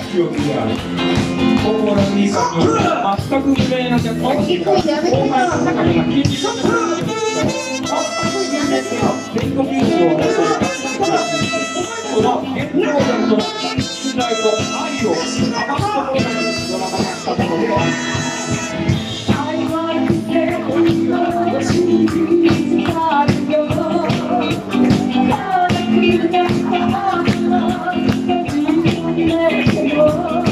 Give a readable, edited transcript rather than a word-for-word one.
記憶である。高校ラグビー界に全く無名なジャッカーが後輩の中身が禁止されている。全国優勝を争うその原動力となった信頼と愛を余すところなくドラマ化したものである。Oh